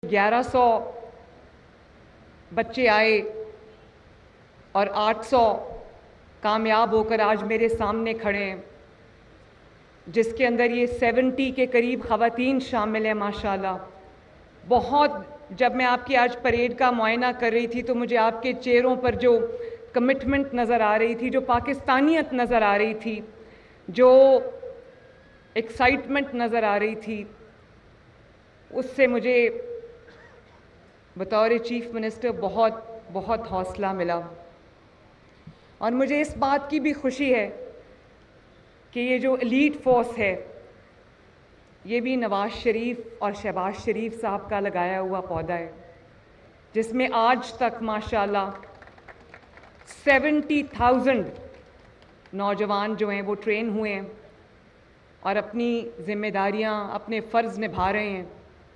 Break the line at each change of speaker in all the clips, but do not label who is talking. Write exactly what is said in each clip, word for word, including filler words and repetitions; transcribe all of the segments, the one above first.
گیارہ سو بچے آئے اور آٹھ سو کامیاب ہو کر آج میرے سامنے کھڑے ہیں، جس کے اندر یہ سیونٹی کے قریب خواتین شامل ہیں ماشاءاللہ۔ بہت جب میں آپ کی آج پریڈ کا معائنہ کر رہی تھی تو مجھے آپ کے چہروں پر جو کمٹمنٹ نظر آ رہی تھی، جو پاکستانیت نظر آ رہی تھی، جو ایکسائٹمنٹ نظر آ رہی تھی، اس سے مجھے بطور چیف منسٹر بہت بہت حوصلہ ملا۔ اور مجھے اس بات کی بھی خوشی ہے کہ یہ جو ایلیٹ فورس ہے یہ بھی نواز شریف اور شہباز شریف صاحب کا لگایا ہوا پودا ہے، جس میں آج تک ماشاءاللہ سیونٹی تھاؤزنڈ نوجوان جو ہیں وہ ٹرین ہوئے ہیں اور اپنی ذمہ داریاں، اپنے فرض نبھا رہے ہیں۔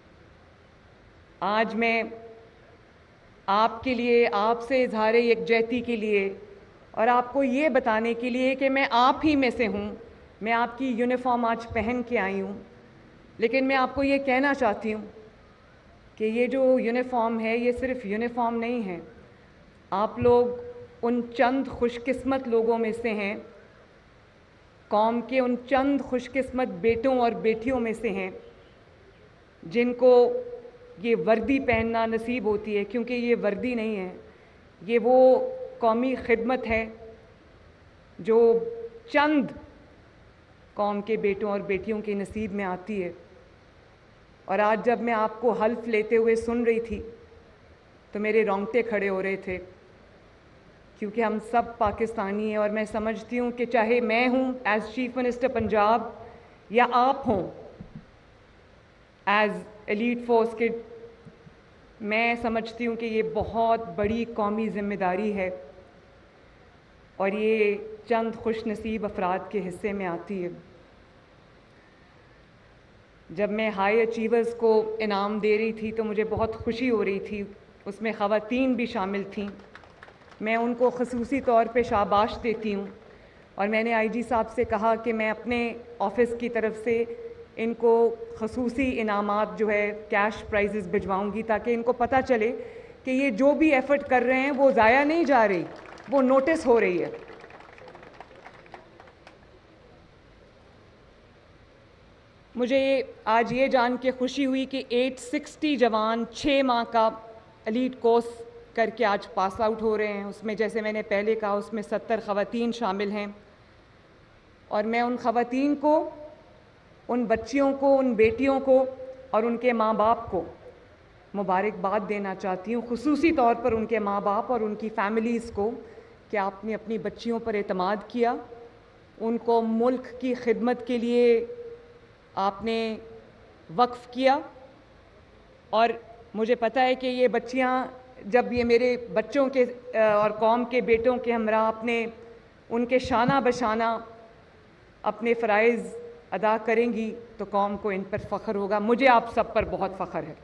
آج میں آپ کے لیے، آپ سے اظہار یکجہتی کے لیے اور آپ کو یہ بتانے کے لیے کہ میں آپ ہی میں سے ہوں، میں آپ کی یونیفارم آج پہن کے آئی ہوں، لیکن میں آپ کو یہ کہنا چاہتی ہوں کہ یہ جو یونیفارم ہے یہ صرف یونیفارم نہیں ہے۔ آپ لوگ ان چند خوش قسمت لوگوں میں سے ہیں، قوم کے ان چند خوش قسمت بیٹوں اور بیٹیوں میں سے ہیں جن کو یہ وردی پہننا نصیب ہوتی ہے، کیونکہ یہ وردی نہیں ہے، یہ وہ قومی خدمت ہے جو چند قوم کے بیٹوں اور بیٹیوں کے نصیب میں آتی ہے۔ اور آج جب میں آپ کو حلف لیتے ہوئے سن رہی تھی تو میرے رونگٹے کھڑے ہو رہے تھے، کیونکہ ہم سب پاکستانی ہیں اور میں سمجھتی ہوں کہ چاہے میں ہوں ایز چیف منسٹر پنجاب یا آپ ہوں ایز ایلیٹ فورس کے، میں سمجھتی ہوں کہ یہ بہت بڑی قومی ذمہ داری ہے اور یہ چند خوش نصیب افراد کے حصے میں آتی ہے۔ جب میں ہائی اچیورز کو انعام دے رہی تھی تو مجھے بہت خوشی ہو رہی تھی، اس میں خواتین بھی شامل تھیں۔ میں ان کو خصوصی طور پہ شاباش دیتی ہوں اور میں نے آئی جی صاحب سے کہا کہ میں اپنے آفس کی طرف سے ان کو خصوصی انعامات جو ہے کیش پرائزز بھجواؤں گی، تاکہ ان کو پتہ چلے کہ یہ جو بھی ایفرٹ کر رہے ہیں وہ ضائع نہیں جا رہی، وہ نوٹس ہو رہی ہے۔ مجھے آج یہ جان کے خوشی ہوئی کہ ایٹ سکسٹی جوان چھ ماہ کا ایلیٹ کورس کر کے آج پاس آؤٹ ہو رہے ہیں۔ اس میں جیسے میں نے پہلے کہا اس میں ستر خواتین شامل ہیں، اور میں ان خواتین کو، ان بچیوں کو، ان بیٹیوں کو اور ان کے ماں باپ کو مبارکباد دینا چاہتی ہوں، خصوصی طور پر ان کے ماں باپ اور ان کی فیملیز کو، کہ آپ نے اپنی بچیوں پر اعتماد کیا، ان کو ملک کی خدمت کے لیے آپ نے وقف کیا۔ اور مجھے پتہ ہے کہ یہ بچیاں جب یہ میرے بچوں کے اور قوم کے بیٹوں کے ہمراہ اپنے ان کے شانہ بشانہ اپنے فرائض ادا کریں گی تو قوم کو ان پر فخر ہوگا۔ مجھے آپ سب پر بہت فخر ہے۔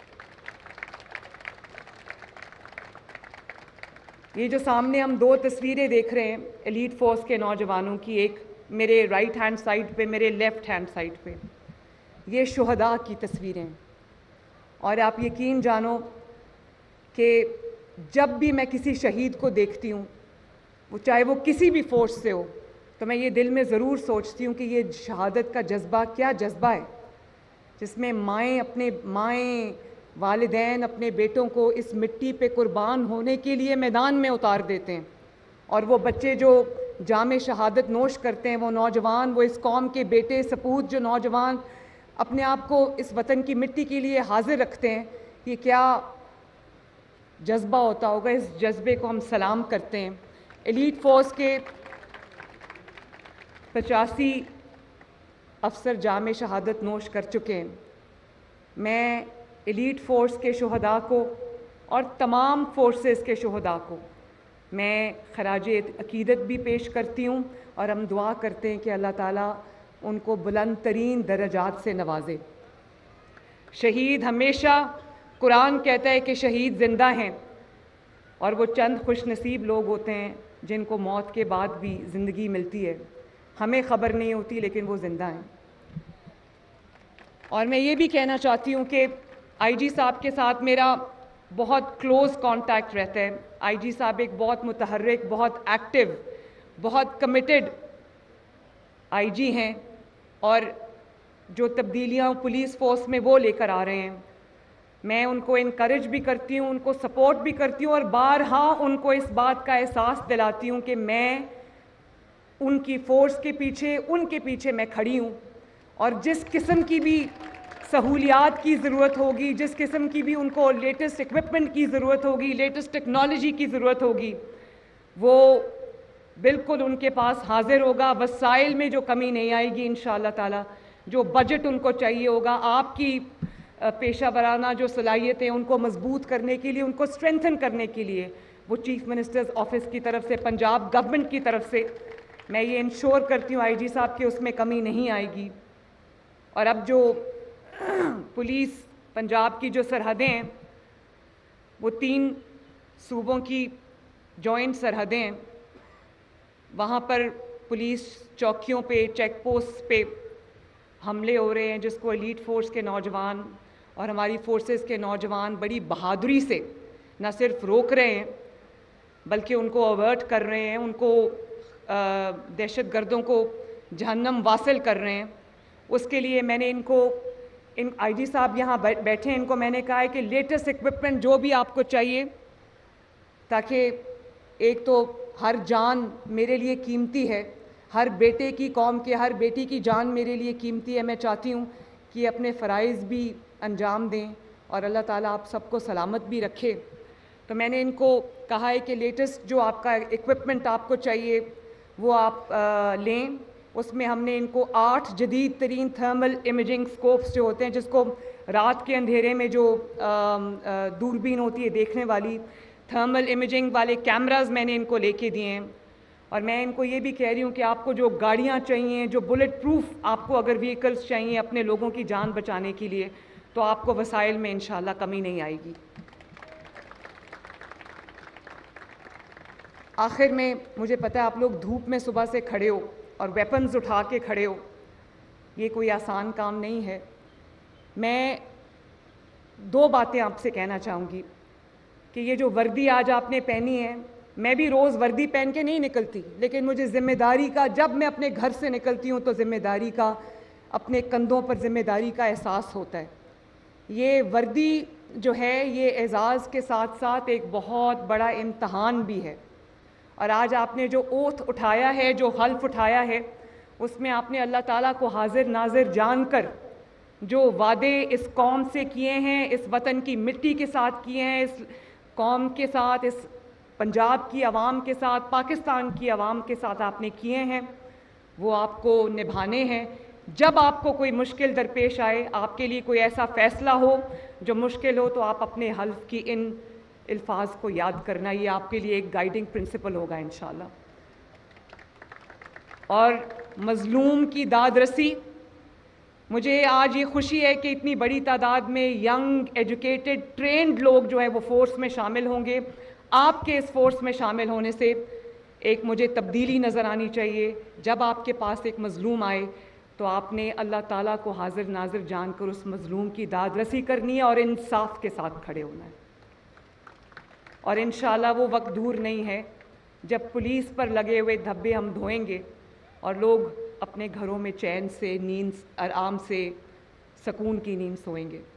یہ جو سامنے ہم دو تصویریں دیکھ رہے ہیں ایلیٹ فورس کے نوجوانوں کی، ایک میرے رائٹ ہینڈ سائڈ پہ، میرے لیفٹ ہینڈ سائڈ پہ، یہ شہداء کی تصویریں ہیں۔ اور آپ یقین جانو کہ جب بھی میں کسی شہید کو دیکھتی ہوں، وہ چاہے وہ کسی بھی فورس سے ہو، تو میں یہ دل میں ضرور سوچتی ہوں کہ یہ شہادت کا جذبہ کیا جذبہ ہے، جس میں مائیں اپنے مائیں والدین اپنے بیٹوں کو اس مٹی پہ قربان ہونے کے لیے میدان میں اتار دیتے ہیں، اور وہ بچے جو جام شہادت نوش کرتے ہیں، وہ نوجوان، وہ اس قوم کے بیٹے سپوت جو نوجوان اپنے آپ کو اس وطن کی مٹی کے لیے حاضر رکھتے ہیں، یہ کیا جذبہ ہوتا ہوگا۔ اس جذبے کو ہم سلام کرتے ہیں۔ ایلیٹ فورس کے پچاسی افسر جام شہادت نوش کر چکے ہیں۔ میں ایلیٹ فورس کے شہداء کو اور تمام فورسز کے شہداء کو میں خراج عقیدت بھی پیش کرتی ہوں، اور ہم دعا کرتے ہیں کہ اللہ تعالیٰ ان کو بلند ترین درجات سے نوازے۔ شہید ہمیشہ، قرآن کہتا ہے کہ شہید زندہ ہیں، اور وہ چند خوش نصیب لوگ ہوتے ہیں جن کو موت کے بعد بھی زندگی ملتی ہے۔ ہمیں خبر نہیں ہوتی لیکن وہ زندہ ہیں۔ اور میں یہ بھی کہنا چاہتی ہوں کہ آئی جی صاحب کے ساتھ میرا بہت کلوز کانٹیکٹ رہتا ہے. آئی جی صاحب ایک بہت متحرک, بہت ایکٹیو, بہت کمیٹڈ آئی جی ہیں, اور جو تبدیلیاں پولیس فورس میں وہ لے کر آ رہے ہیں, میں ان کو انکریج بھی کرتی ہوں, ان کو سپورٹ بھی کرتی ہوں, اور بارہا ان کو اس بات کا احساس دلاتی ہوں کہ میں ان کی فورس کے پیچھے, ان کے پیچھے میں کھڑی ہوں, اور جس قسم کی بھی سہولیات کی ضرورت ہوگی, جس قسم کی بھی ان کو لیٹسٹ اکوپمنٹ کی ضرورت ہوگی, لیٹسٹ ٹیکنالوجی کی ضرورت ہوگی, وہ بالکل ان کے پاس حاضر ہوگا. وسائل میں جو کمی نہیں آئے گی انشاءاللہ تعالی. جو بجٹ ان کو چاہیے ہوگا, آپ کی پیشہ ورانہ جو صلاحیتیں ان کو مضبوط کرنے کے لیے, ان کو اسٹرینتھن کرنے کے لیے, وہ چیف منسٹرز آفس کی طرف سے, پنجاب گورنمنٹ کی طرف سے میں یہ انشور کرتی ہوں آئی جی صاحب کہ اس میں کمی نہیں آئے گی. اور اب جو پولیس پنجاب کی جو سرحدیں ہیں, وہ تین صوبوں کی جوائنٹ سرحدیں ہیں, وہاں پر پولیس چوکیوں پہ, چیک پوسٹ پہ حملے ہو رہے ہیں, جس کو ایلیٹ فورس کے نوجوان اور ہماری فورسز کے نوجوان بڑی بہادری سے نہ صرف روک رہے ہیں بلکہ ان کو اوورٹ کر رہے ہیں, ان کو دہشت گردوں کو جہنم واصل کر رہے ہیں. اس کے لیے میں نے ان کو, ان آئی جی صاحب یہاں بیٹھے ہیں, ان کو میں نے کہا ہے کہ لیٹسٹ اکوپمنٹ جو بھی آپ کو چاہیے, تاکہ ایک تو ہر جان میرے لیے قیمتی ہے, ہر بیٹے کی, قوم کے ہر بیٹی کی جان میرے لیے قیمتی ہے. میں چاہتی ہوں کہ اپنے فرائض بھی انجام دیں اور اللہ تعالیٰ آپ سب کو سلامت بھی رکھے. تو میں نے ان کو کہا ہے کہ لیٹسٹ جو آپ کا اکوپمنٹ آپ کو چاہیے وہ آپ لیں. اس میں ہم نے ان کو آٹھ جدید ترین تھرمل امیجنگ سکوپس جو ہوتے ہیں, جس کو رات کے اندھیرے میں جو دوربین ہوتی ہے دیکھنے والی, تھرمل امیجنگ والے کیمراز میں نے ان کو لے کے دیے ہیں. اور میں ان کو یہ بھی کہہ رہی ہوں کہ آپ کو جو گاڑیاں چاہیے, جو بلٹ پروف آپ کو اگر وہیکلس چاہیے اپنے لوگوں کی جان بچانے کے لیے, تو آپ کو وسائل میں انشاءاللہ کمی نہیں آئے گی. آخر میں مجھے پتہ ہے آپ لوگ دھوپ میں صبح سے کھڑے ہو اور ویپنز اٹھا کے کھڑے ہو, یہ کوئی آسان کام نہیں ہے. میں دو باتیں آپ سے کہنا چاہوں گی کہ یہ جو وردی آج آپ نے پہنی ہے, میں بھی روز وردی پہن کے نہیں نکلتی, لیکن مجھے ذمہ داری کا, جب میں اپنے گھر سے نکلتی ہوں تو ذمہ داری کا, اپنے کندھوں پر ذمہ داری کا احساس ہوتا ہے. یہ وردی جو ہے یہ اعزاز کے ساتھ ساتھ ایک بہت بڑا امتحان بھی ہے. اور آج آپ نے جو اوتھ اٹھایا ہے, جو حلف اٹھایا ہے, اس میں آپ نے اللہ تعالیٰ کو حاضر ناظر جان کر جو وعدے اس قوم سے کیے ہیں, اس وطن کی مٹی کے ساتھ کیے ہیں, اس قوم کے ساتھ, اس پنجاب کی عوام کے ساتھ, پاکستان کی عوام کے ساتھ آپ نے کیے ہیں, وہ آپ کو نبھانے ہیں. جب آپ کو کوئی مشکل درپیش آئے, آپ کے لیے کوئی ایسا فیصلہ ہو جو مشکل ہو, تو آپ اپنے حلف کی ان الفاظ کو یاد کرنا, یہ آپ کے لیے ایک گائیڈنگ پرنسپل ہوگا انشاءاللہ. اور مظلوم کی داد رسی, مجھے آج یہ خوشی ہے کہ اتنی بڑی تعداد میں ینگ, ایجوکیٹڈ, ٹرینڈ لوگ جو ہے وہ فورس میں شامل ہوں گے. آپ کے اس فورس میں شامل ہونے سے ایک مجھے تبدیلی نظر آنی چاہیے. جب آپ کے پاس ایک مظلوم آئے تو آپ نے اللہ تعالیٰ کو حاضر ناظر جان کر اس مظلوم کی داد رسی کرنی ہے اور انصاف کے ساتھ کھڑے ہونا ہے. اور انشاءاللہ وہ وقت دور نہیں ہے جب پولیس پر لگے ہوئے دھبے ہم دھوئیں گے اور لوگ اپنے گھروں میں چین سے, نیند, آرام سے, سکون کی نیند سوئیں گے.